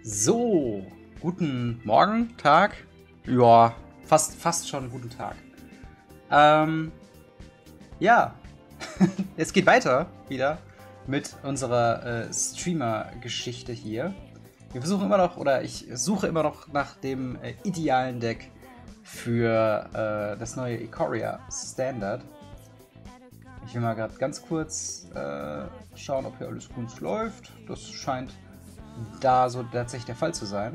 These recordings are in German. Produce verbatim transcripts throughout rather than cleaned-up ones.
So, guten Morgen, Tag. Ja, fast, fast schon guten Tag. Ähm, ja, es geht weiter wieder mit unserer äh, Streamer-Geschichte hier. Wir versuchen immer noch, oder ich suche immer noch nach dem äh, idealen Deck für äh, das neue Ikoria Standard. Ich will mal gerade ganz kurz äh, schauen, ob hier alles gut läuft. Das scheint da so tatsächlich der Fall zu sein.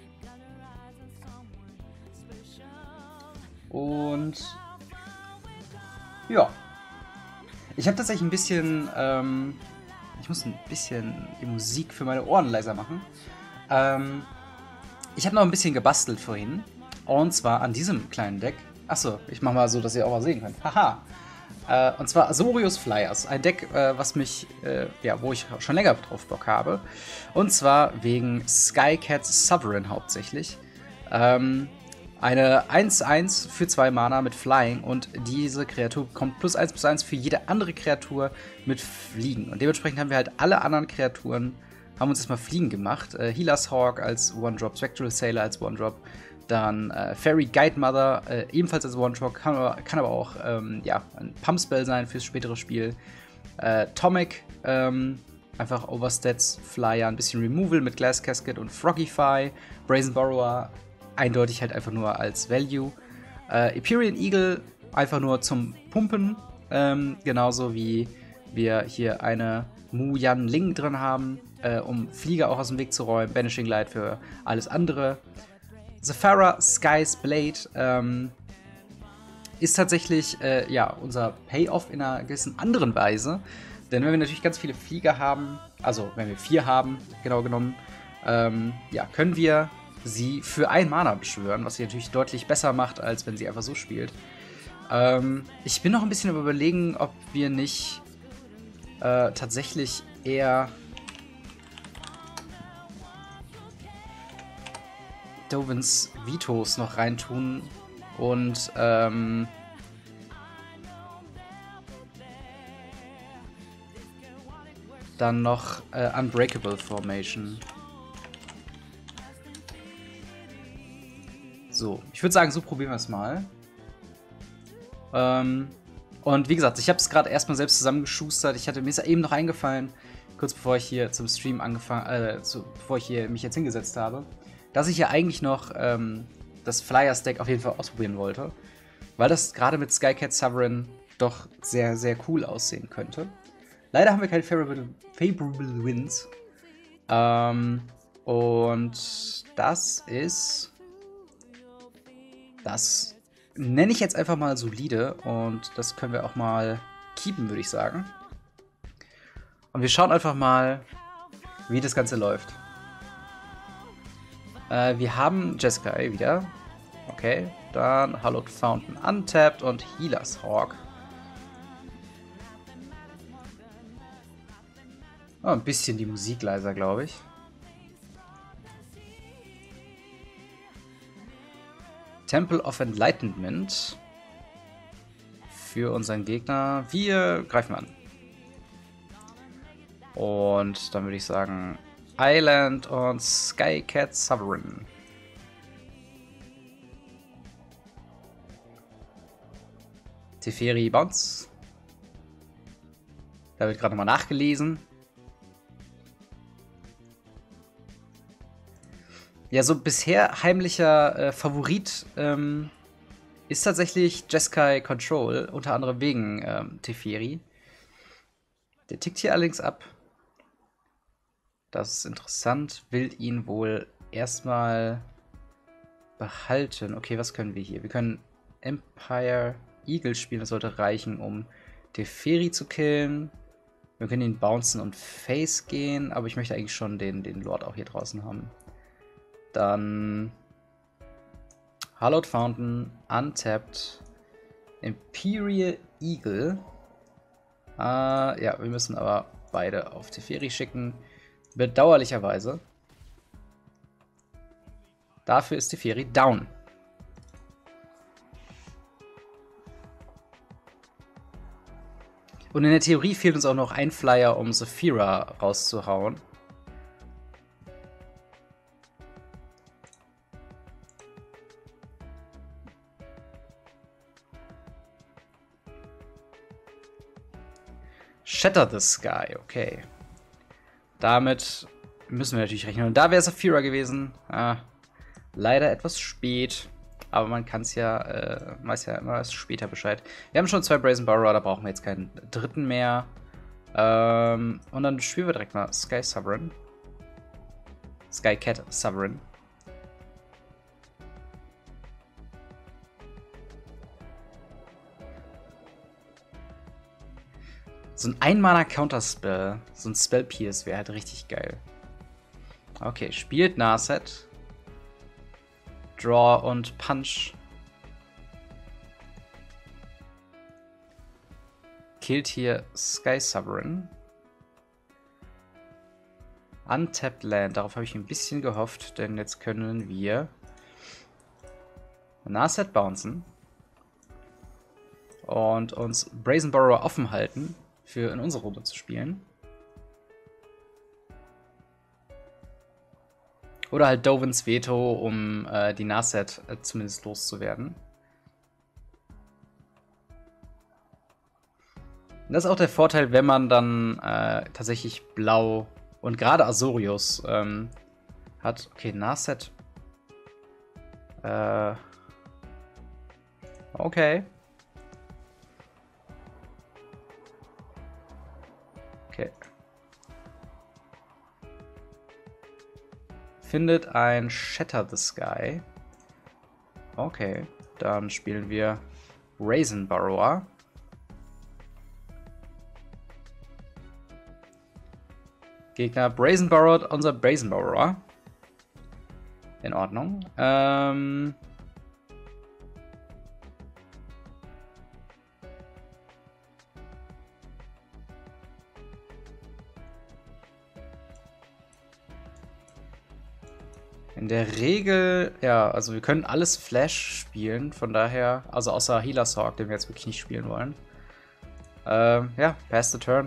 Und ja, ich habe tatsächlich ein bisschen, ähm, ich muss ein bisschen die Musik für meine Ohren leiser machen. Ähm, ich habe noch ein bisschen gebastelt vorhin, und zwar an diesem kleinen Deck. Achso, ich mache mal so, dass ihr auch mal sehen könnt. Haha. Äh, und zwar Azorius Flyers, ein Deck, äh, was mich, äh, ja, wo ich schon länger drauf Bock habe. Und zwar wegen Skycats Sovereign hauptsächlich. Ähm, eine eins eins für zwei Mana mit Flying, und diese Kreatur bekommt plus eins plus eins für jede andere Kreatur mit Fliegen. Und dementsprechend haben wir halt alle anderen Kreaturen, haben uns erstmal Fliegen gemacht. Äh, Healer's Hawk als One-Drop, Spectral Sailor als One-Drop. Dann äh, Fairy Guide Mother, äh, ebenfalls als One-Drop, kann, aber- kann aber auch ähm, ja, ein Pump-Spell sein fürs spätere Spiel. Äh, Tomic, ähm, einfach Overstats, Flyer, ein bisschen Removal mit Glass Casket und Frogify. Brazen Borrower, eindeutig halt einfach nur als Value. Äh, Empyrean Eagle, einfach nur zum Pumpen, ähm, genauso wie wir hier eine Mu Yan Ling drin haben, äh, um Flieger auch aus dem Weg zu räumen. Banishing Light für alles andere. Zephyra Sky's Blade ähm, ist tatsächlich äh, ja, unser Payoff in einer gewissen anderen Weise. Denn wenn wir natürlich ganz viele Flieger haben, also wenn wir vier haben, genau genommen, ähm, ja, können wir sie für ein Mana beschwören, was sie natürlich deutlich besser macht, als wenn sie einfach so spielt. Ähm, ich bin noch ein bisschen überlegen, ob wir nicht äh, tatsächlich eher Dovins Vitos noch reintun und ähm, dann noch äh, Unbreakable Formation. So, ich würde sagen, so probieren wir es mal. Ähm, und wie gesagt, ich habe es gerade erstmal selbst zusammengeschustert. Ich hatte mir ist eben noch eingefallen, kurz bevor ich hier zum Stream angefangen, äh, zu, bevor ich hier mich jetzt hingesetzt habe, dass ich ja eigentlich noch ähm, das Flyers-Deck auf jeden Fall ausprobieren wollte, weil das gerade mit Skycat Sovereign doch sehr, sehr cool aussehen könnte. Leider haben wir keine Favorable, favorable Wins. Ähm, und das ist... Das nenne ich jetzt einfach mal solide, und das können wir auch mal keepen, würde ich sagen. Und wir schauen einfach mal, wie das Ganze läuft. Äh, wir haben Jeskai wieder. Okay, dann Hallowed Fountain untapped und Healer's Hawk. Oh, ein bisschen die Musik leiser, glaube ich. Temple of Enlightenment für unseren Gegner. Wir greifen an. Und dann würde ich sagen Island und Skycat Sovereign. Teferi Bounce. Da wird gerade nochmal nachgelesen. Ja, so bisher heimlicher äh, Favorit ähm, ist tatsächlich Jeskai Control, unter anderem wegen ähm, Teferi. Der tickt hier allerdings ab. Das ist interessant. Will ihn wohl erstmal behalten. Okay, was können wir hier? Wir können Empire Eagle spielen. Das sollte reichen, um Teferi zu killen. Wir können ihn bouncen und Face gehen, aber ich möchte eigentlich schon den, den Lord auch hier draußen haben. Dann Hallowed Fountain, untapped, Imperial Eagle. Äh, ja, wir müssen aber beide auf Teferi schicken. Bedauerlicherweise. Dafür ist Teferi down. Und in der Theorie fehlt uns auch noch ein Flyer, um Zephyra rauszuhauen. Shatter the Sky, okay. Damit müssen wir natürlich rechnen. Und da wäre Saphira gewesen. Ah, leider etwas spät. Aber man kann es ja, äh, weiß ja immer erst später Bescheid. Wir haben schon zwei Brazen Borrower, da brauchen wir jetzt keinen dritten mehr. Ähm, und dann spielen wir direkt mal Sky Sovereign. Sky Cat Sovereign. So ein Ein-Mana-Counterspell, so ein Spell-Pierce wäre halt richtig geil. Okay, spielt Narset. Draw und Punch. Killt hier Sky Sovereign. Untapped Land, darauf habe ich ein bisschen gehofft, denn jetzt können wir Narset bouncen. Und uns Brazen Borrower offen halten, für in unsere Runde zu spielen. Oder halt Dovins Veto, um äh, die Narset äh, zumindest loszuwerden. Und das ist auch der Vorteil, wenn man dann äh, tatsächlich Blau und gerade Azorius ähm, hat. Okay, Narset. Äh, okay. Okay. Findet ein Shatter the Sky. Okay, dann spielen wir Brazen Borrower. Gegner Brazen Borrowed, unser Brazen Borrower. In Ordnung. Ähm... In der Regel, ja, also wir können alles Flash spielen, von daher, also außer Healer Sorg, den wir jetzt wirklich nicht spielen wollen. Ähm, ja, pass the turn.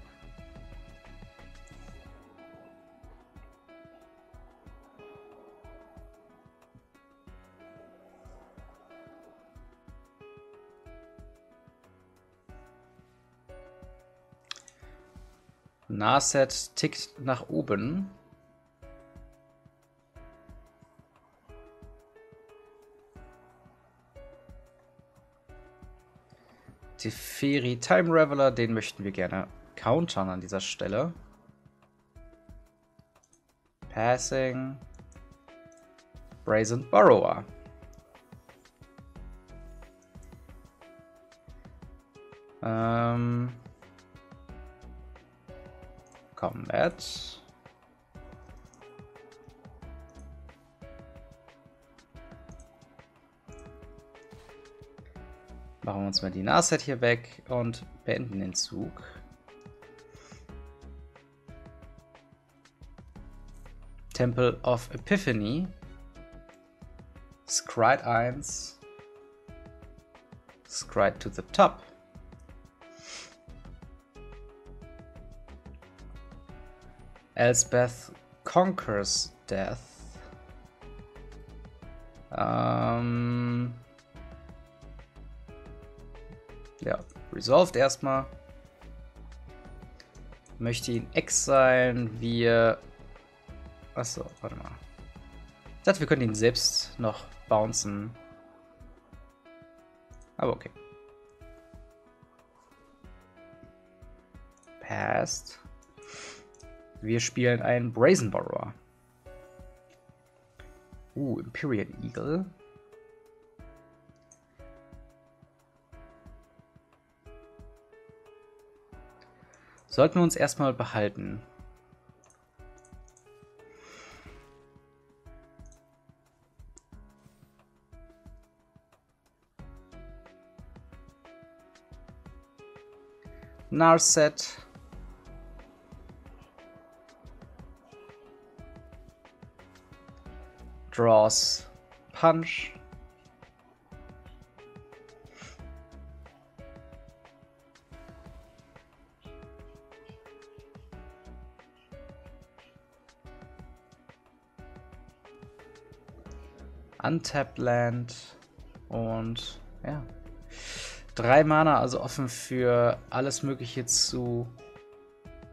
Narset tickt nach oben. Teferi Time Raveler, den möchten wir gerne countern an dieser Stelle. Passing. Brazen Borrower. Ähm. Combat. Machen wir uns mal die Narset hier weg und beenden den Zug. Temple of Epiphany. Scryed eins. Scryed to the top. Elspeth conquers death. Ähm... Ja, resolved erstmal. Möchte ihn exilen. Wir. Achso, warte mal. Ich dachte, wir können ihn selbst noch bouncen. Aber okay. Passed. Wir spielen einen Brazen Borrower. Uh, Imperial Eagle. Sollten wir uns erstmal behalten. Narset. Draws Punch. Untapped Land und ja, drei Mana, also offen für alles Mögliche zu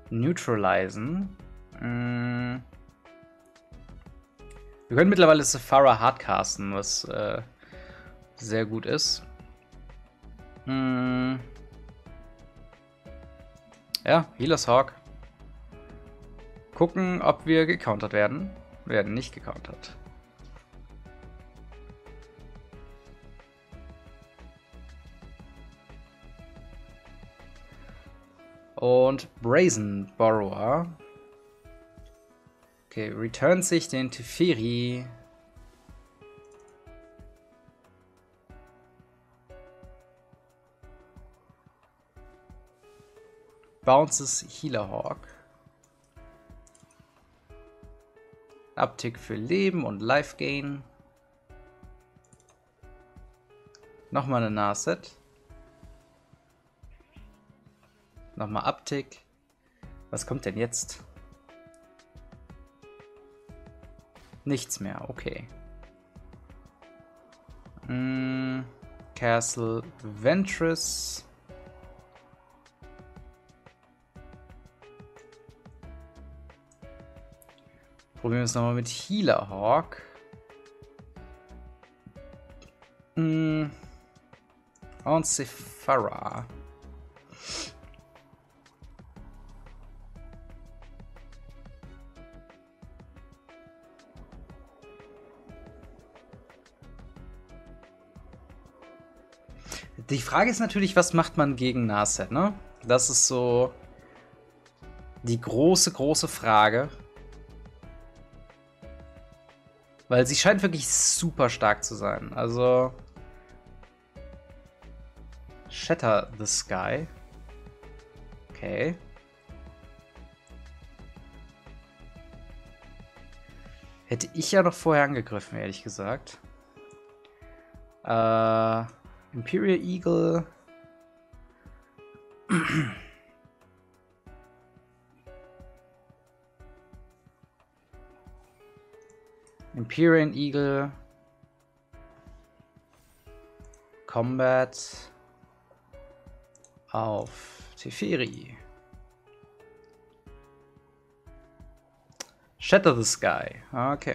neutralisen. Mm. Wir können mittlerweile Sephara hardcasten, was äh, sehr gut ist. Mm. Ja, Healer's Hawk. Gucken, ob wir gecountert werden. Wir werden nicht gecountert. Und Brazen Borrower. Okay, returnt sich den Teferi. Bounces Healer Hawk. Uptick für Leben und Life Gain. Nochmal eine Narset. Nochmal Uptick. Was kommt denn jetzt? Nichts mehr, okay. Mm, Castle Ventress. Probieren wir es nochmal mit Healer Hawk. Mm, und Sephara. Die Frage ist natürlich, was macht man gegen Narset, ne? Das ist so die große, große Frage. Weil sie scheint wirklich super stark zu sein. Also Shatter the Sky. Okay. Hätte ich ja noch vorher angegriffen, ehrlich gesagt. Äh... Imperial Eagle. Imperial Eagle. Combat. Auf Teferi. Shatter the Sky. Okay.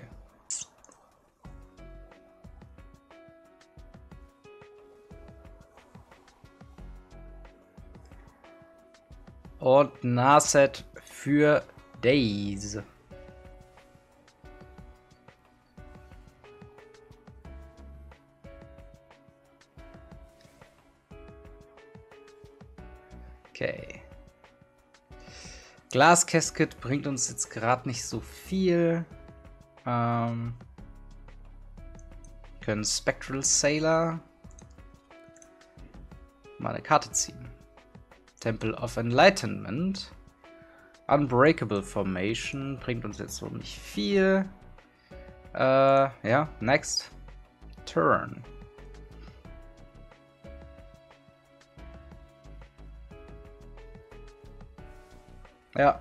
Und Narset für Days. Okay. Glass Casket bringt uns jetzt gerade nicht so viel. Ähm, können Spectral Sailor mal eine Karte ziehen. Temple of Enlightenment. Unbreakable Formation bringt uns jetzt so nicht viel. Äh, ja, next turn. Ja.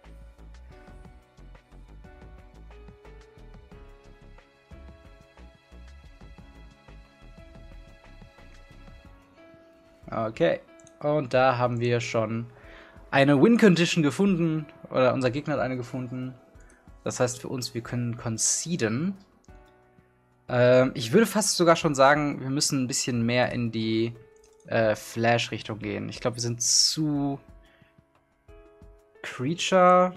Okay. Und da haben wir schon eine Win-Condition gefunden. Oder unser Gegner hat eine gefunden. Das heißt für uns, wir können conceden. Ähm, ich würde fast sogar schon sagen, wir müssen ein bisschen mehr in die äh, Flash-Richtung gehen. Ich glaube, wir sind zu Creature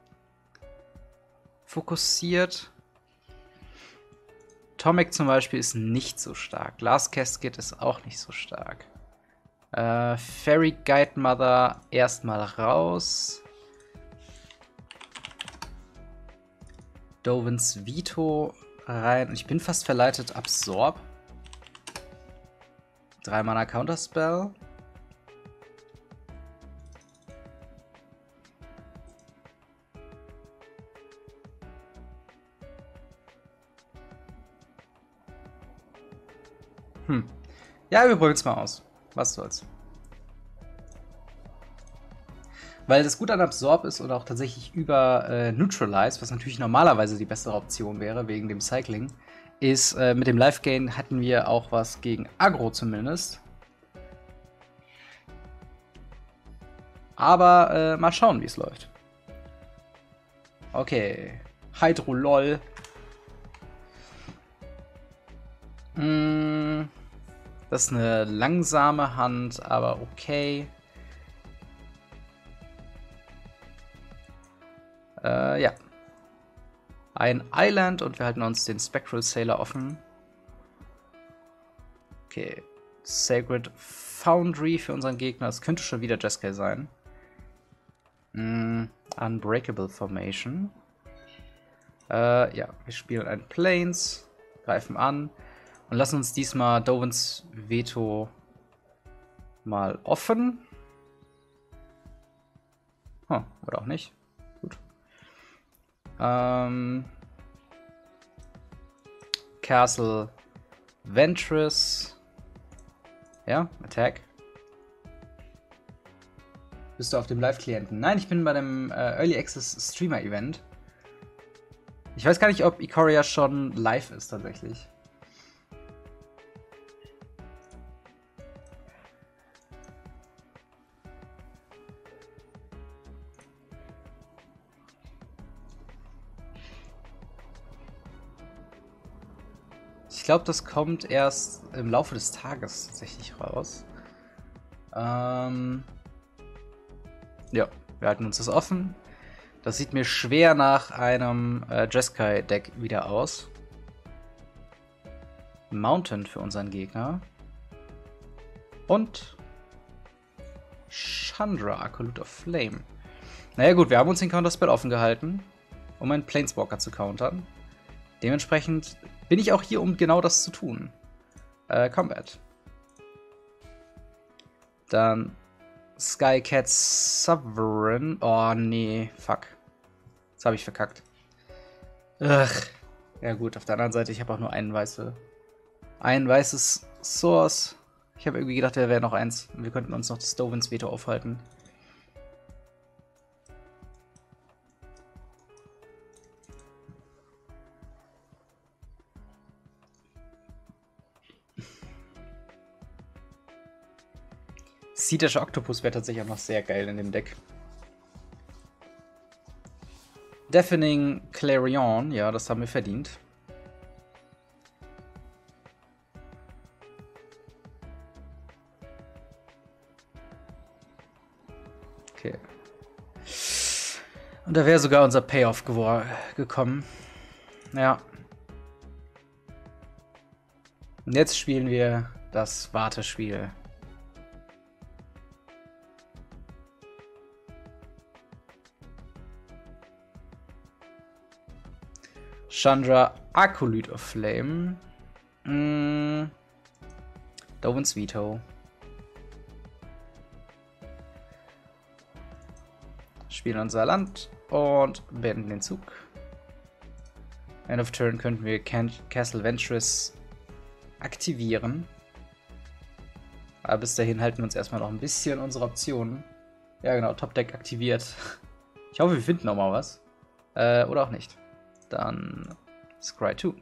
fokussiert. Tomek zum Beispiel ist nicht so stark. Glass Casket ist auch nicht so stark. Äh, Fairy Guide Mother erstmal raus. Dovens Veto rein. Ich bin fast verleitet. Absorb. Drei Mana Counterspell. Hm. Ja, wir probieren es mal aus. Was soll's. Weil das gut an Absorb ist oder auch tatsächlich über äh, Neutralize, was natürlich normalerweise die bessere Option wäre, wegen dem Cycling, ist, äh, mit dem Life Gain hatten wir auch was gegen Aggro zumindest. Aber äh, mal schauen, wie es läuft. Okay. Hydro LOL. Mm, das ist eine langsame Hand, aber okay. Äh, ja. Ein Island und wir halten uns den Spectral Sailor offen. Okay. Sacred Foundry für unseren Gegner. Das könnte schon wieder Jeskai sein. Mm, Unbreakable Formation. Äh, ja, wir spielen ein Plains, greifen an und lassen uns diesmal Dovens Veto mal offen. Huh, oder auch nicht. Gut. Ähm, Castle Ventress. Ja, Attack. Bist du auf dem Live-Klienten? Nein, ich bin bei dem äh, Early Access Streamer Event. Ich weiß gar nicht, ob Ikoria schon live ist tatsächlich. Ich glaube, das kommt erst im Laufe des Tages tatsächlich raus. Ähm ja, wir halten uns das offen. Das sieht mir schwer nach einem äh, Jeskai-Deck wieder aus. Mountain für unseren Gegner. Und Chandra, Acolyte of Flame. Naja gut, wir haben uns den Counterspell offen gehalten, um einen Planeswalker zu countern. Dementsprechend bin ich auch hier, um genau das zu tun. Äh, Combat. Dann Skycat Sovereign. Oh nee, fuck. Das habe ich verkackt. Ugh. Ja gut, auf der anderen Seite, ich habe auch nur einen weiße, ein weißes Source. Ich habe irgendwie gedacht, da wäre noch eins. Wir könnten uns noch das Dovens Veto aufhalten. Seedischer Octopus wäre tatsächlich auch noch sehr geil in dem Deck. Deafening Clarion, ja, das haben wir verdient. Okay. Und da wäre sogar unser Payoff gekommen. Ja. Und jetzt spielen wir das Wartespiel. Chandra, Acolyte of Flame. Mm. Dovens Veto. Spielen unser Land und beenden den Zug. End of Turn könnten wir Can Castle Ventress aktivieren. Aber bis dahin halten wir uns erstmal noch ein bisschen unsere Optionen. Ja genau, Top Deck aktiviert. Ich hoffe, wir finden noch mal was. Äh, oder auch nicht. Dann Scry zwei.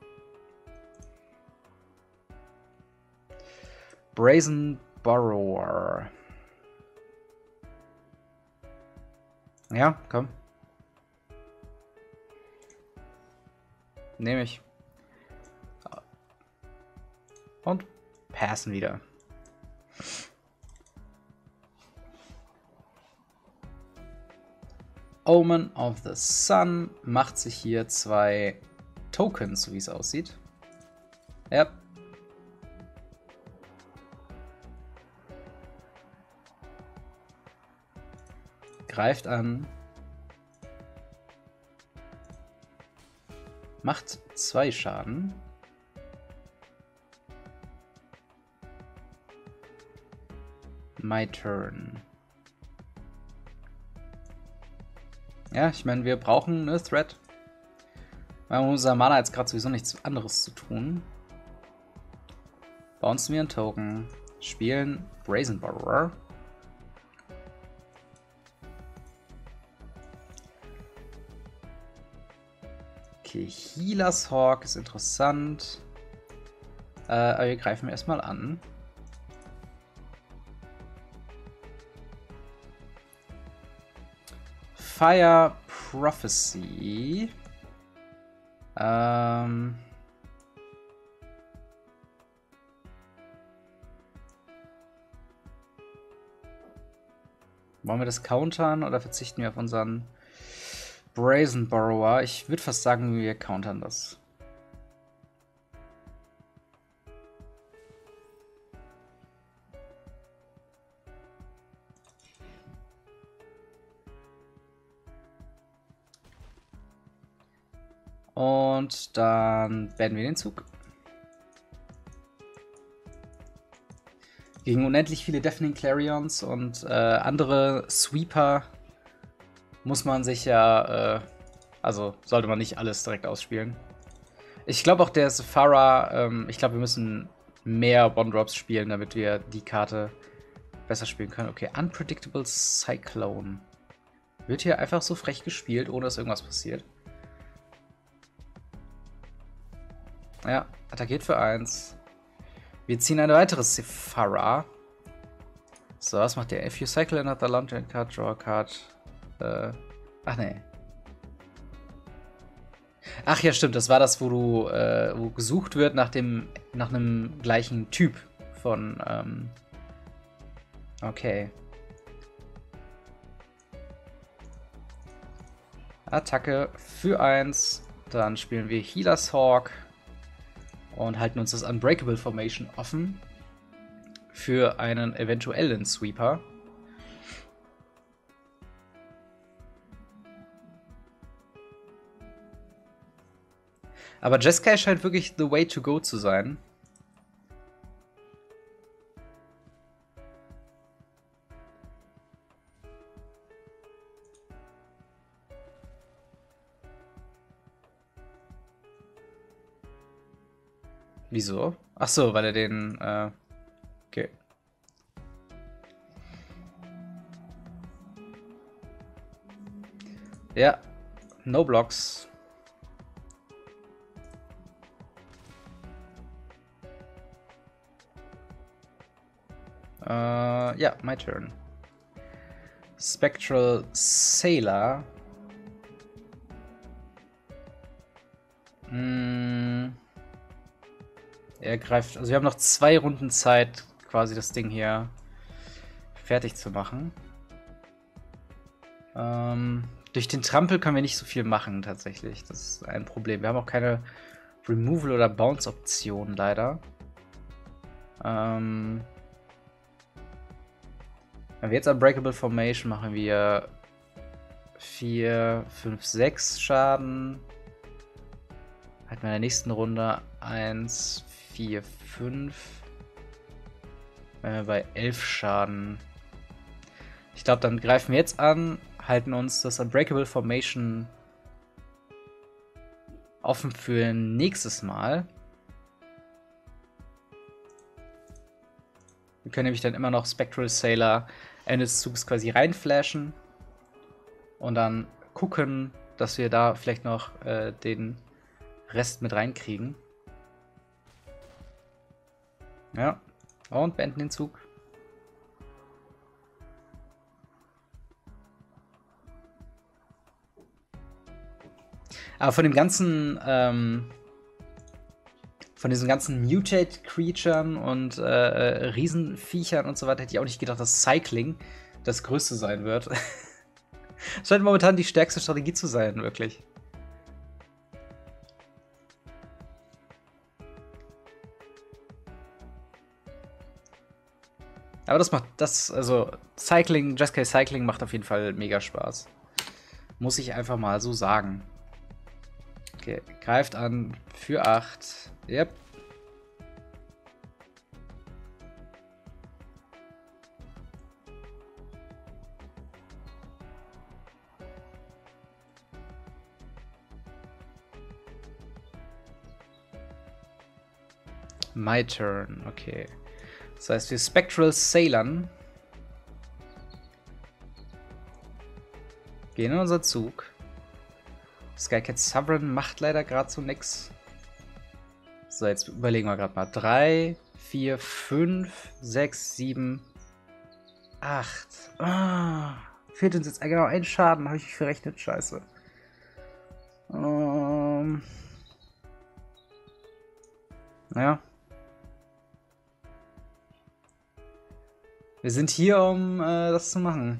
Brazen Borrower. Ja, komm. Nehme ich. Und passen wieder. Omen of the Sun macht sich hier zwei Tokens, so wie es aussieht. Ja. Greift an. Macht zwei Schaden. My turn. Ja, ich meine, wir brauchen eine Threat. Wir haben unser Mana jetzt gerade sowieso nichts anderes zu tun. Bouncen wir einen Token. Spielen Brazen Borrower. Okay, Healer's Hawk ist interessant. Äh, aber wir greifen erstmal an. Fire Prophecy. Ähm... Wollen wir das countern oder verzichten wir auf unseren Brazen Borrower? Ich würde fast sagen, wir countern das. Und dann beenden wir den Zug. Gegen unendlich viele Deafening Clarions und äh, andere Sweeper muss man sich ja, äh, also sollte man nicht alles direkt ausspielen. Ich glaube auch der Sephara, ähm, ich glaube wir müssen mehr One-Drops spielen, damit wir die Karte besser spielen können. Okay, Unpredictable Cyclone. Wird hier einfach so frech gespielt, ohne dass irgendwas passiert. Ja, attackiert für eins. Wir ziehen eine weitere Sephara. So, was macht der? If you cycle another launcher card, draw a card. Äh, ach nee. Ach ja, stimmt, das war das, wo du äh, wo gesucht wird nach dem nach einem gleichen Typ von ähm okay. Attacke für eins. Dann spielen wir Healer's Hawk und halten uns das Unbreakable Formation offen für einen eventuellen Sweeper. Aber Jeskai scheint wirklich the way to go zu sein. Wieso? Ach so, weil er den, äh, okay. Ja, no blocks. Äh, ja, my turn. Spectral Sailor. Hm. Er greift, also wir haben noch zwei Runden Zeit, quasi das Ding hier fertig zu machen. Ähm, durch den Trampel können wir nicht so viel machen, tatsächlich. Das ist ein Problem. Wir haben auch keine Removal- oder Bounce-Option, leider. Ähm, wenn wir jetzt Unbreakable Formation machen wir vier, fünf, sechs Schaden. Halten wir in der nächsten Runde eins, vier, fünf. Wenn wir bei elf Schaden. Ich glaube, dann greifen wir jetzt an, halten uns das Unbreakable Formation offen für nächstes Mal. Wir können nämlich dann immer noch Spectral Sailor Ende des Zuges quasi reinflashen und dann gucken, dass wir da vielleicht noch äh, den Rest mit reinkriegen. Ja, und beenden den Zug. Aber von dem ganzen, ähm, von diesen ganzen Mutate-Creaturen und äh, Riesenviechern und so weiter hätte ich auch nicht gedacht, dass Cycling das Größte sein wird. Scheint momentan die stärkste Strategie zu sein, wirklich. Aber das macht, das, also Cycling, Jeskai Cycling macht auf jeden Fall mega Spaß. Muss ich einfach mal so sagen. Okay, greift an für acht. Yep. My turn, okay. Das heißt, wir Spectral Sailern gehen in unser Zug. Skycat Sovereign macht leider gerade so nix. So, jetzt überlegen wir gerade mal. drei, vier, fünf, sechs, sieben, acht. Ah, Fehlt uns jetzt genau ein Schaden, habe ich mich verrechnet, scheiße. Ähm. Naja. Wir sind hier, um äh, das zu machen.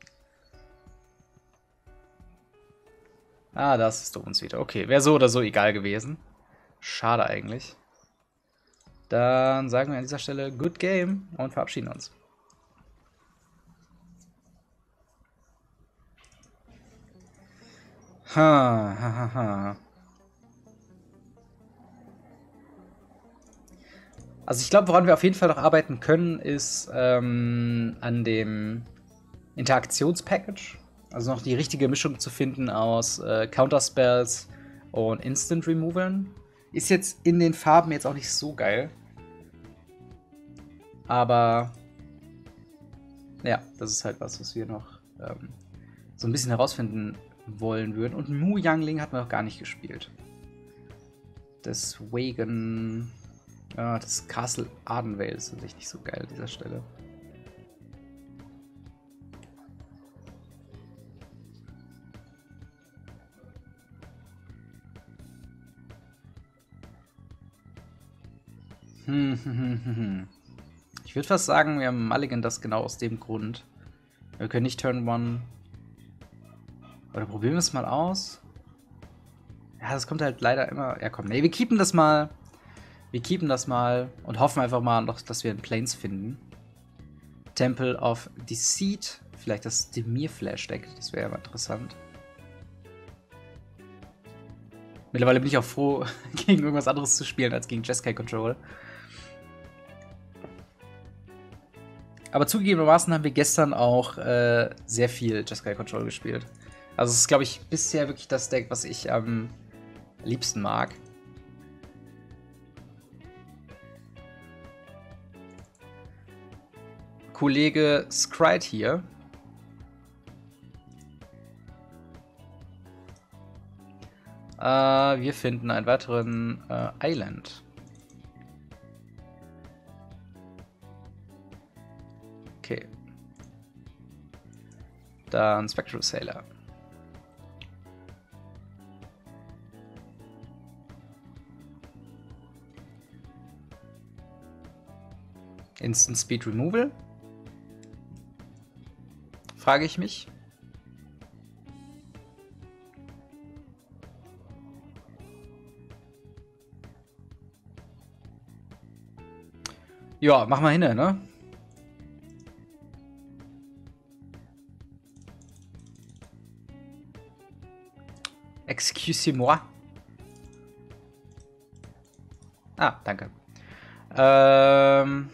Ah, das ist uns wieder. Okay, wäre so oder so egal gewesen. Schade eigentlich. Dann sagen wir an dieser Stelle Good Game und verabschieden uns. Ha, ha, ha, ha. Also ich glaube, woran wir auf jeden Fall noch arbeiten können, ist ähm, an dem Interaktionspackage. Also noch die richtige Mischung zu finden aus äh, Counterspells und Instant Removalen. Ist jetzt in den Farben jetzt auch nicht so geil. Aber ja, das ist halt was, was wir noch ähm, so ein bisschen herausfinden wollen würden. Und Mu Youngling hat man noch gar nicht gespielt. Deswegen... Ja, das Castle Ardenvale ist natürlich nicht so geil an dieser Stelle. Hm, hm, hm, hm, hm. Ich würde fast sagen, wir haben Mulligan das genau aus dem Grund. Wir können nicht Turn One. Oder probieren wir es mal aus. Ja, das kommt halt leider immer. Ja, komm, nee, wir keepen das mal. Wir keepen das mal und hoffen einfach mal noch, dass wir einen Plains finden. Temple of Deceit. Vielleicht das Demir Flash Deck. Das wäre ja mal interessant. Mittlerweile bin ich auch froh, gegen irgendwas anderes zu spielen, als gegen Jeskai Control. Aber zugegebenermaßen haben wir gestern auch äh, sehr viel Jeskai Control gespielt. Also es ist, glaube ich, bisher wirklich das Deck, was ich am liebsten mag. Kollege Scryte hier. Äh, wir finden einen weiteren äh, Island. Okay. Dann Spectral Sailor. Instant Speed Removal? Frage ich mich. Ja, mach mal hin, ne? Excusez-moi. Ah, danke. Ähm...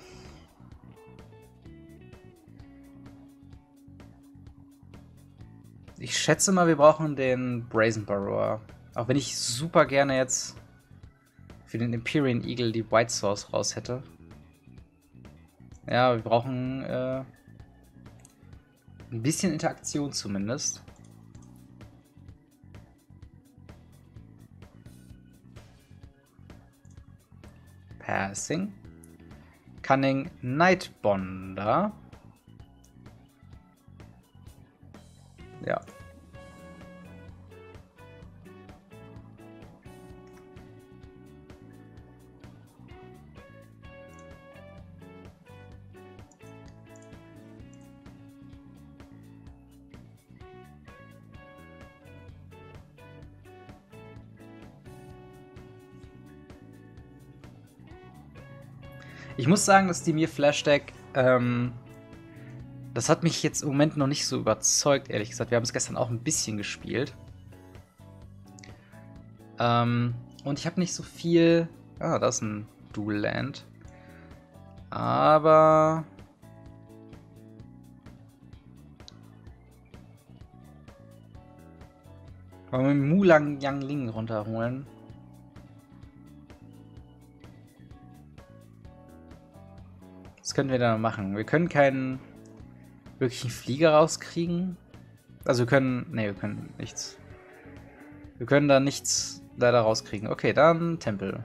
Ich schätze mal, wir brauchen den Brazen Burrower. Auch wenn ich super gerne jetzt für den Empyrean Eagle die White Source raus hätte. Ja, wir brauchen äh, ein bisschen Interaktion zumindest. Passing. Cunning Nightbonder. Ja. Ich muss sagen, dass die mir Flash Deck, ähm, das hat mich jetzt im Moment noch nicht so überzeugt, ehrlich gesagt. Wir haben es gestern auch ein bisschen gespielt. Ähm, und ich habe nicht so viel... Ah, da ist ein Dual Land. Aber... Wollen wir Mu Youngling runterholen? Was können wir da machen? Wir können keinen wirklichen Flieger rauskriegen. Also wir können... Ne, wir können nichts. Wir können da nichts leider rauskriegen. Okay, dann Tempel.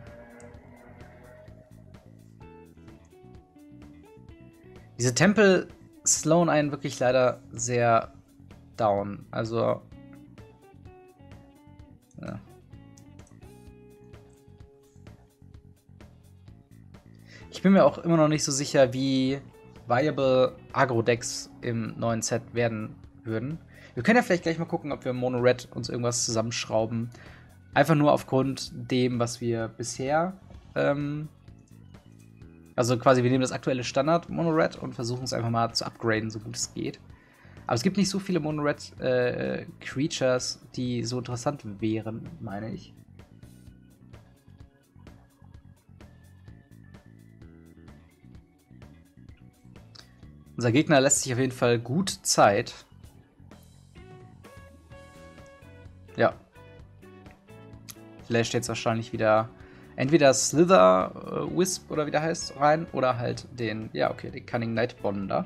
Diese Tempel slowen einen wirklich leider sehr down. Also. Ja. Ich bin mir auch immer noch nicht so sicher, wie viable Agro-Decks im neuen Set werden würden. Wir können ja vielleicht gleich mal gucken, ob wir Mono Red uns irgendwas zusammenschrauben. Einfach nur aufgrund dem, was wir bisher. Ähm, also quasi, wir nehmen das aktuelle Standard Mono Red und versuchen es einfach mal zu upgraden, so gut es geht. Aber es gibt nicht so viele Mono Red äh, Creatures, die so interessant wären, meine ich. Unser Gegner lässt sich auf jeden Fall gut Zeit. Ja. Flash jetzt wahrscheinlich wieder entweder Slither äh, Wisp oder wie der heißt rein oder halt den, ja okay, den Cunning Nightbonder.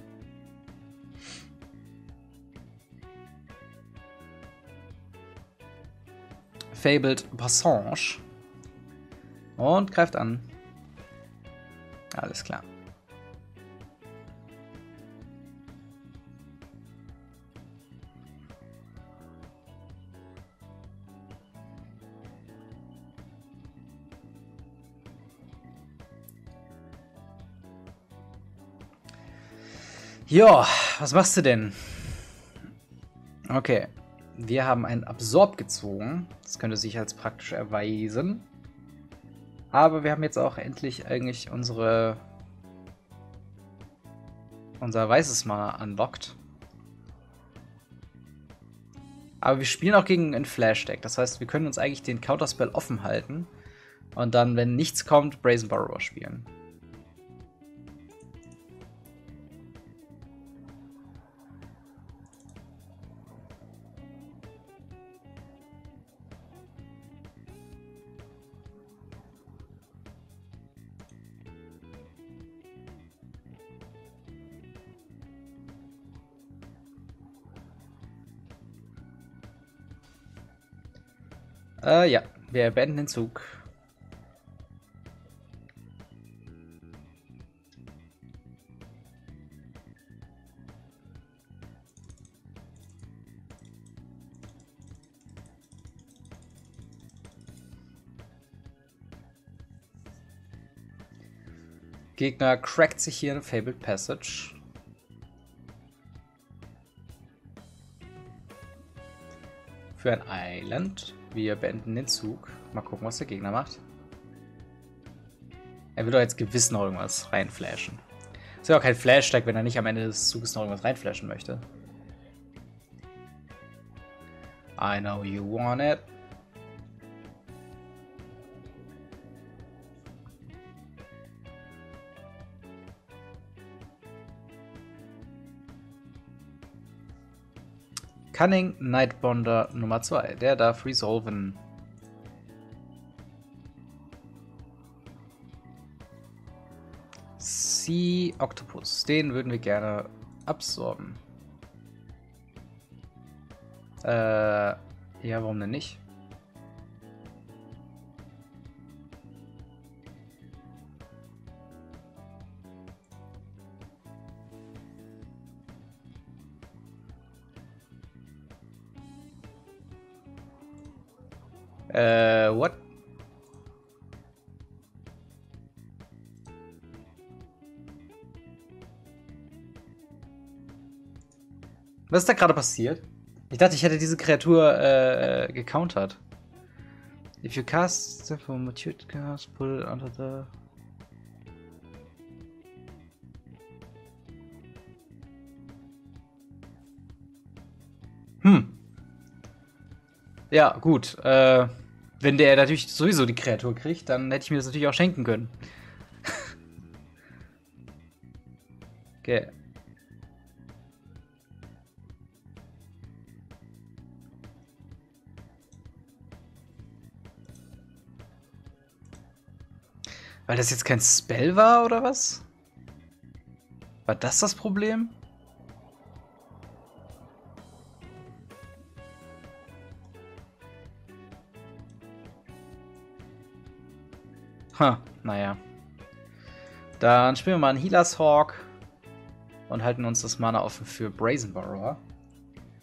Fabled Passage. Und greift an. Alles klar. Ja, was machst du denn? Okay, wir haben einen Absorb gezogen. Das könnte sich als praktisch erweisen. Aber wir haben jetzt auch endlich eigentlich unsere unser weißes Mana unlocked. Aber wir spielen auch gegen ein Flash-Deck. Das heißt, wir können uns eigentlich den Counterspell offen halten. Und dann, wenn nichts kommt, Brazen Borrower spielen. Äh, ja, wir beenden den Zug. Gegner crackt sich hier in Fabled Passage. Für ein Island. Wir beenden den Zug. Mal gucken, was der Gegner macht. Er will doch jetzt gewiss noch irgendwas reinflashen. Ist ja auch kein Flash-Deck, wenn er nicht am Ende des Zuges noch irgendwas reinflashen möchte. I know you want it. Cunning Nightbonder Nummer zwei. Der darf resolven. Sea Octopus. Den würden wir gerne absorben. Äh, ja, warum denn nicht? Äh, what? Was ist da gerade passiert? Ich dachte, ich hätte diese Kreatur äh, gecountert. If you cast for matured cast, pull it under the... Hm. Ja, gut. Äh, wenn der natürlich sowieso die Kreatur kriegt, dann hätte ich mir das natürlich auch schenken können. Okay. Weil das jetzt kein Spell war, oder was? War das das Problem? Ha, naja. Dann spielen wir mal einen Healer's Hawk und halten uns das Mana offen für Brazen Borrower.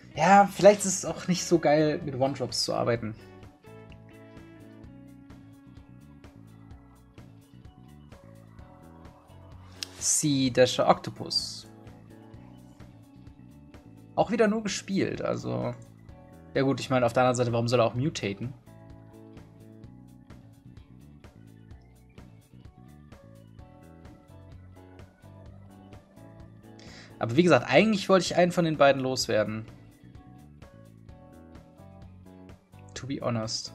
Ja, vielleicht ist es auch nicht so geil, mit One-Drops zu arbeiten. Sea Dasher Octopus. Auch wieder nur gespielt, also. Ja gut, ich meine, auf der anderen Seite, warum soll er auch mutaten? Aber wie gesagt, eigentlich wollte ich einen von den beiden loswerden. To be honest.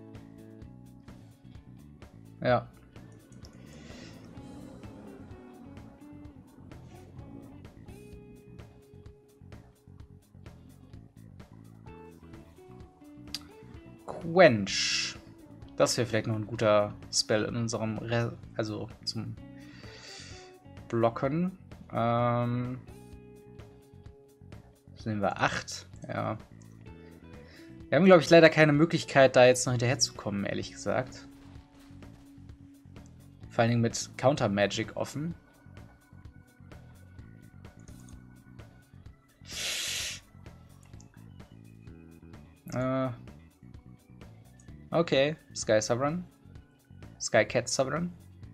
Ja. Quench. Das wäre vielleicht noch ein guter Spell in unserem Re also zum Blocken. Ähm, das nehmen wir acht. Ja. Wir haben, glaube ich, leider keine Möglichkeit, da jetzt noch hinterher zu kommen, ehrlich gesagt. Vor allen Dingen mit Counter Magic offen. Äh. Okay, Sky Sovereign. Sky Cat Sovereign.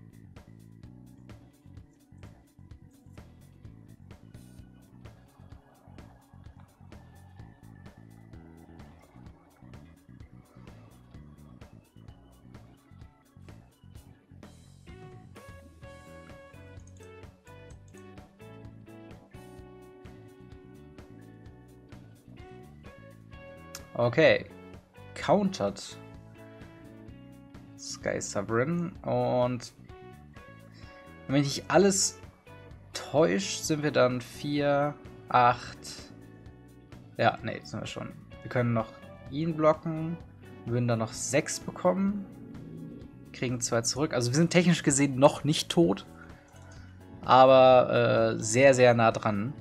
Okay. Countered Sky Sovereign. Und wenn mich nicht alles täuscht, sind wir dann vier, acht. Ja, nee, sind wir schon. Wir können noch ihn blocken. Würden dann noch sechs bekommen. Kriegen zwei zurück. Also wir sind technisch gesehen noch nicht tot. Aber äh, sehr, sehr nah dran.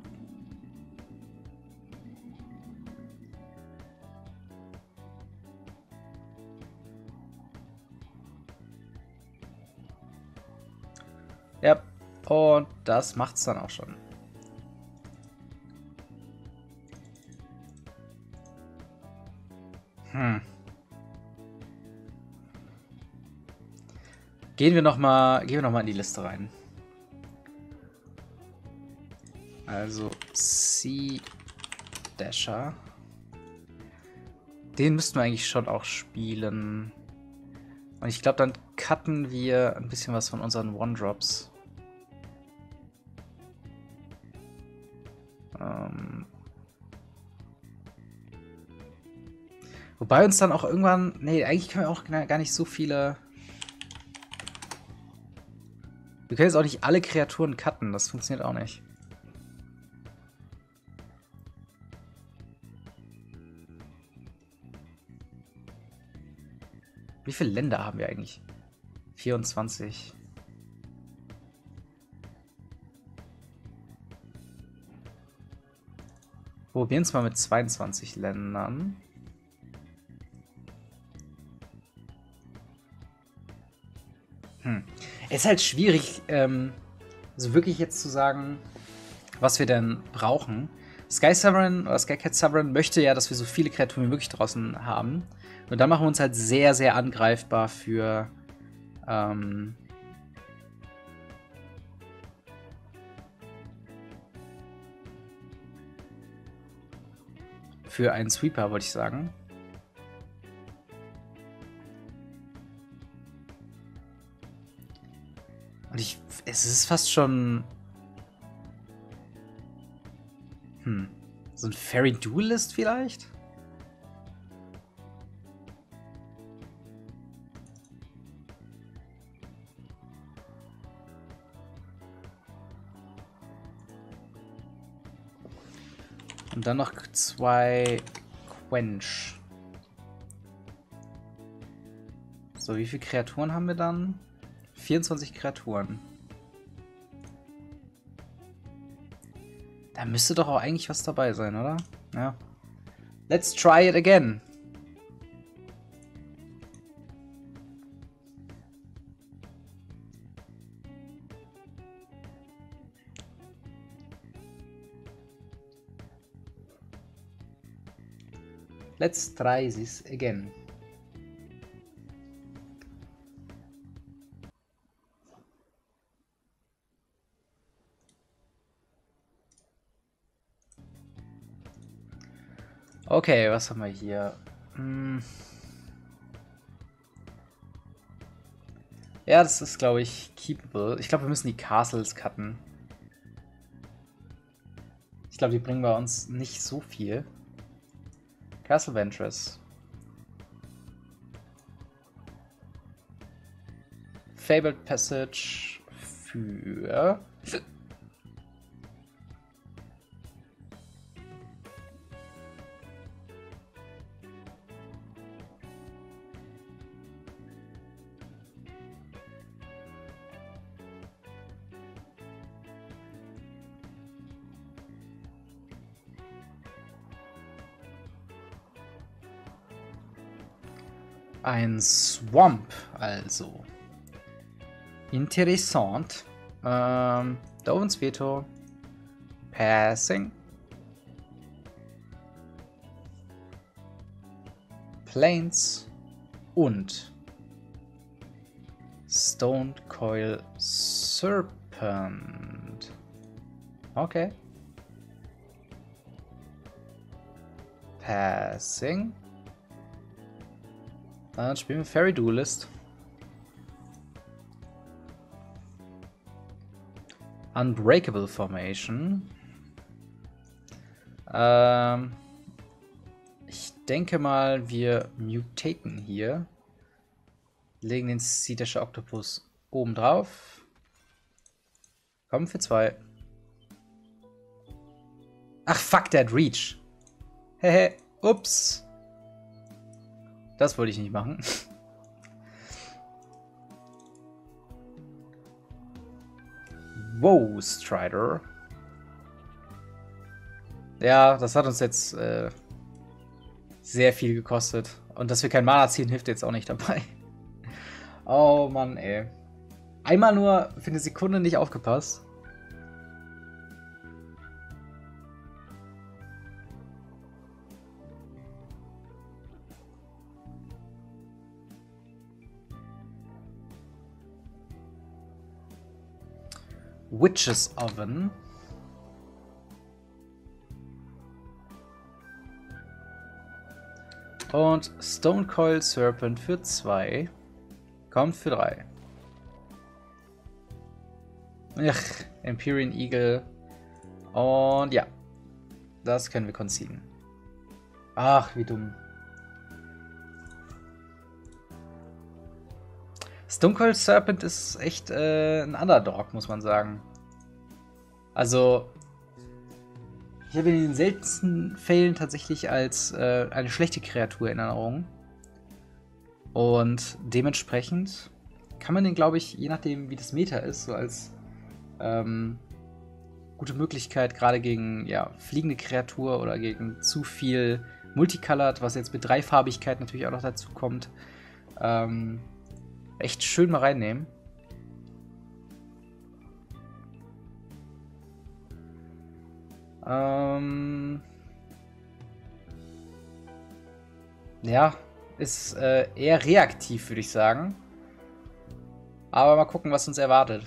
Ja, und das macht's dann auch schon. Hm. Gehen wir noch mal, gehen wir noch mal in die Liste rein. Also Sea Dasher. Den müssten wir eigentlich schon auch spielen. Und ich glaube, dann cutten wir ein bisschen was von unseren One-Drops. Ähm Wobei uns dann auch irgendwann... Nee, eigentlich können wir auch gar nicht so viele... Wir können jetzt auch nicht alle Kreaturen cutten. Das funktioniert auch nicht. Wie viele Länder haben wir eigentlich? vierundzwanzig. Probieren es mal mit zweiundzwanzig Ländern. Hm. Es ist halt schwierig, ähm, so wirklich jetzt zu sagen, was wir denn brauchen. Sky Sovereign oder Sky Cat Sovereign möchte ja, dass wir so viele Kreaturen wie möglich draußen haben. Und dann machen wir uns halt sehr, sehr angreifbar für ähm, für einen Sweeper, wollte ich sagen. Und ich, es ist fast schon hm, so ein Fairy Duelist vielleicht? Und dann noch zwei Quench. So, wie viele Kreaturen haben wir dann? vierundzwanzig Kreaturen. Da müsste doch auch eigentlich was dabei sein, oder? Ja. Let's try it again. Let's try this again. Okay, was haben wir hier? Hm. Ja, das ist, glaube ich, keepable. Ich glaube, wir müssen die Castles cutten. Ich glaube, die bringen bei uns nicht so viel. Castle Ventress. Fabled Passage für... Ein Swamp, also. Interessant. Ähm, Dovens Veto. Passing. Plains. Und Stone Coil Serpent. Okay. Passing. Dann spielen wir Fairy Duelist. Unbreakable Formation. Ähm, ich denke mal, wir mutaten hier. Legen den Cetasche Octopus oben drauf. Kommen für zwei. Ach, fuck, der hat Reach. Hehe, ups. Das wollte ich nicht machen. Wow, Strider. Ja, das hat uns jetzt äh, sehr viel gekostet. Und dass wir kein Mana ziehen, hilft jetzt auch nicht dabei. Oh Mann, ey. Einmal nur für eine Sekunde nicht aufgepasst. Witch's Oven. Und Stone Coil Serpent für zwei. Kommt für drei. Ach, Empyrean Eagle. Und ja. Das können wir conceden. Ach, wie dumm. Stone Coil Serpent ist echt äh, ein Underdog, muss man sagen. Also, ich habe ihn in den seltensten Fällen tatsächlich als äh, eine schlechte Kreatur in Erinnerung. Und dementsprechend kann man den, glaube ich, je nachdem, wie das Meta ist, so als ähm, gute Möglichkeit, gerade gegen ja, fliegende Kreatur oder gegen zu viel Multicolored, was jetzt mit Dreifarbigkeit natürlich auch noch dazu kommt, ähm, echt schön mal reinnehmen. Ähm ja, ist äh, eher reaktiv, würde ich sagen. Aber mal gucken, was uns erwartet.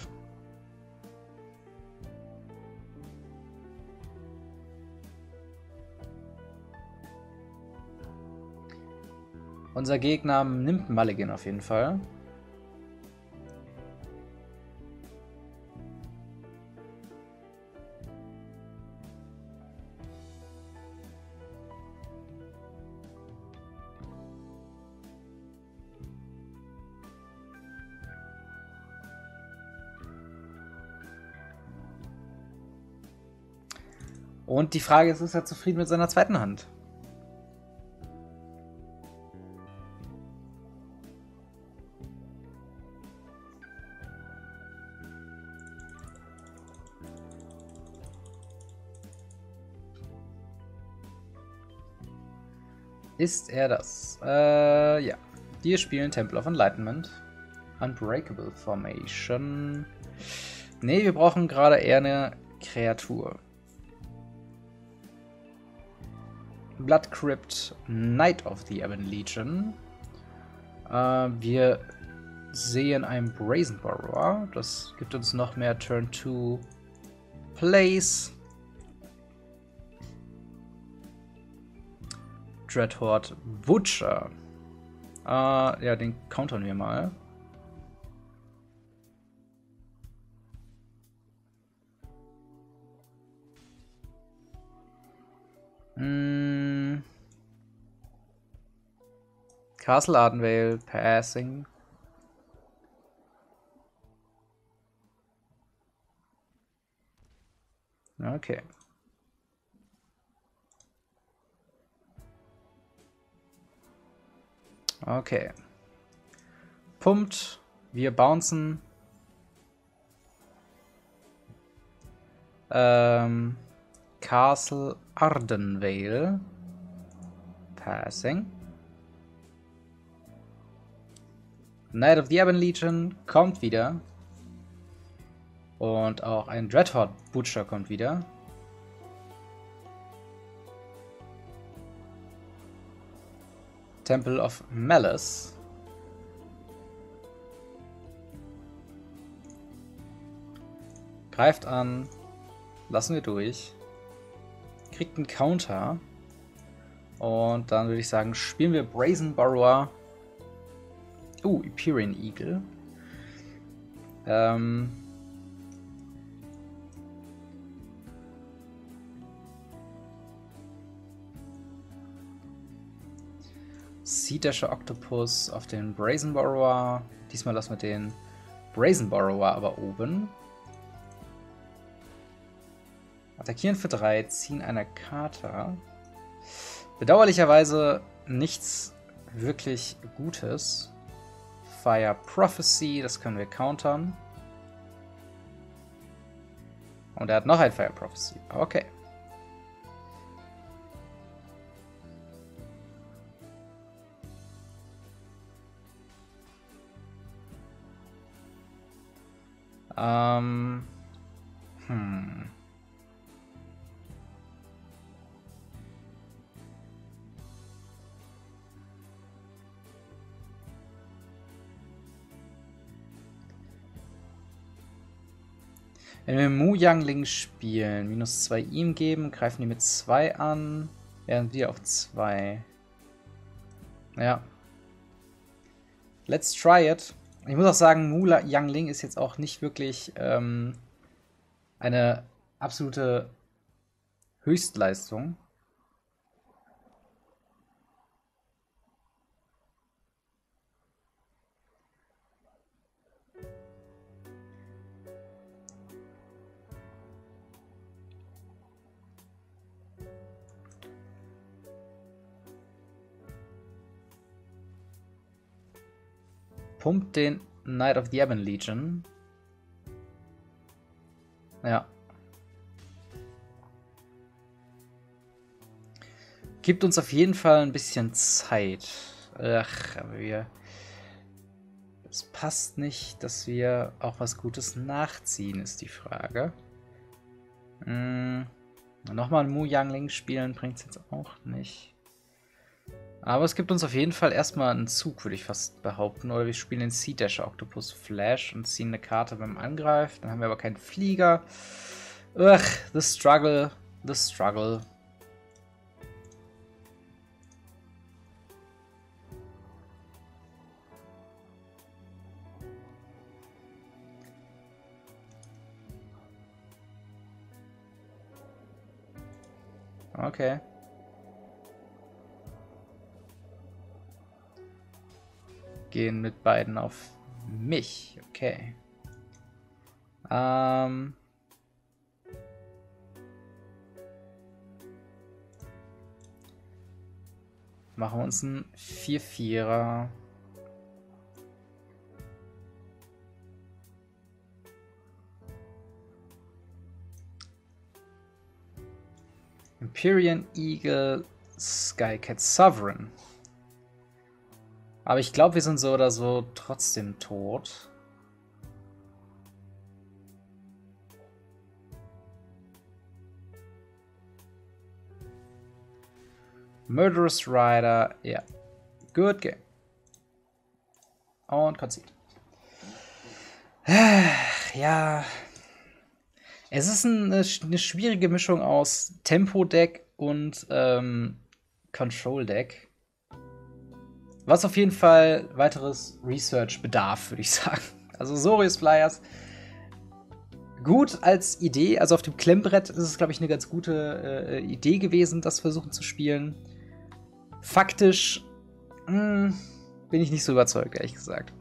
Unser Gegner nimmt Mulligan auf jeden Fall. Und die Frage ist, ist er zufrieden mit seiner zweiten Hand? Ist er das? Äh, ja. Wir spielen Temple of Enlightenment. Unbreakable Formation. Ne, wir brauchen gerade eher eine Kreatur. Blood Crypt, Knight of the Ebon Legion. Äh, wir sehen einen Brazen Borrower. Das gibt uns noch mehr Turn zwei Plays. Dreadhorde Butcher. Äh, ja, den countern wir mal. Mm. Castle Ardenvale, Passing. Okay. Okay. Pumpt. Wir bouncen. Ähm, Castle Ardenvale. Passing. Knight of the Ebon Legion kommt wieder. Und auch ein Dreadhorde Butcher kommt wieder. Temple of Malice. Greift an. Lassen wir durch. Kriegt einen Counter. Und dann würde ich sagen, spielen wir Brazen Borrower. Uh, Empyrean Eagle. Ähm. Sea Dasher Octopus auf den Brazen Borrower. Diesmal lassen wir den Brazen Borrower aber oben. Attackieren für drei, ziehen eine Karte. Bedauerlicherweise nichts wirklich Gutes. Fire Prophecy, das können wir countern. Und er hat noch ein Fire Prophecy. Okay. Ähm. Hm. Wenn wir Mu Youngling spielen, minus zwei ihm geben, greifen die mit zwei an, während wir auf zwei. Ja. Let's try it. Ich muss auch sagen, Mu Youngling ist jetzt auch nicht wirklich ähm, eine absolute Höchstleistung. Pumpt den Knight of the Ebon Legion. Ja. Gibt uns auf jeden Fall ein bisschen Zeit. Ach, aber wir... Es passt nicht, dass wir auch was Gutes nachziehen, ist die Frage. Hm. Nochmal Mu Youngling spielen bringt es jetzt auch nicht. Aber es gibt uns auf jeden Fall erstmal einen Zug, würde ich fast behaupten. Oder wir spielen den Sea Dasher Octopus Flash und ziehen eine Karte beim Angriff. Dann haben wir aber keinen Flieger. Ugh, the struggle, the struggle. Okay. Gehen mit beiden auf mich. Okay. Ähm. Machen wir uns einen vier vierer. Empyrean Eagle, Skycat Sovereign. Aber ich glaube, wir sind so oder so trotzdem tot. Murderous Rider, ja. Good game. Und Concede. Ja. Es ist eine, eine schwierige Mischung aus Tempo-Deck und ähm, Control-Deck. Was auf jeden Fall weiteres Research bedarf, würde ich sagen. Also Saurius Flyers, gut als Idee. Also auf dem Klemmbrett ist es, glaube ich, eine ganz gute äh, Idee gewesen, das versuchen zu spielen. Faktisch mh, bin ich nicht so überzeugt, ehrlich gesagt.